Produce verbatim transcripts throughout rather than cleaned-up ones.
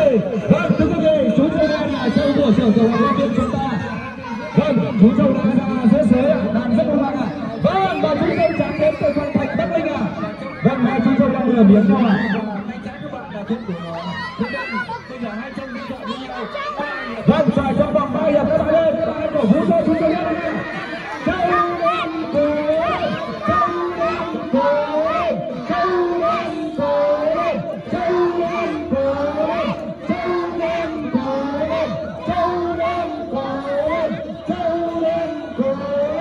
ơi. Vâng, thưa quý vị, chú châu đen là châu của trưởng tiểu học Long Biên chúng ta. Vâng, chú châu đen là dễ sới ạ, đang rất hung hăng ạ. Vâng, và chú châu trắng đến từ Phan Thạch Bắc Ninh ạ. Vâng, hai chú châu đang lừa miếng nhau ạ. Vâng, phải trong vòng ba hiệp các bạn ơi, các bạn cổ vũ cho chú châu đen ạ. Châu đen cố, châu đen cố, châu đen cố, châu đen cố, châu đen cố, châu đen cố, châu đen cố.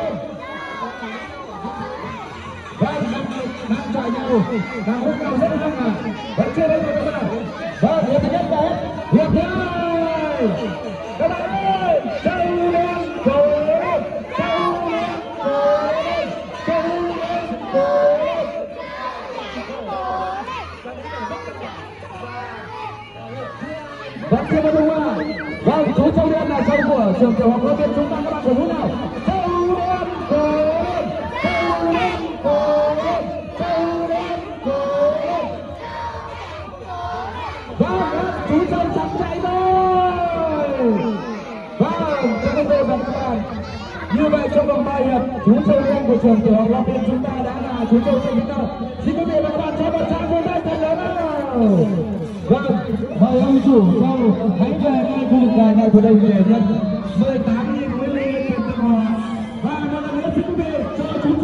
Vâng, đang chạy nhau, đang hút nhau rất hăng à. Vẫn chưa đến rồi các bạn. Vâng, hiệp thứ nhất đấy, hiệp thứ hai. Các bạn ơi, châu đen cố, châu đen cố, châu đen cố. Vẫn chưa có đúng à? Vâng, chú châu đen là châu của trường tiểu học Long Biên chúng ta, các bạn cổ vũ nào. Châu đen cố, châu đen cố, châu đen cố. Vâng, chú châu trắng chạy rồi. Vâng, các quý vị và các bạn, như vậy trong vòng ba hiệp, chú châu đen của trường tiểu học Long Biên chúng ta đã là chú châu trên đỉnh cao. Xin quý vị và các bạn cho một tràng vỗ tay thật lớn nào. Vâng, mời ông chủ châu hãy về ngay khu vực đài này của đây để nhận mười tám nghìn nguyên lên tiền tự hòa. Và một lần nữa xin quý vị cho chú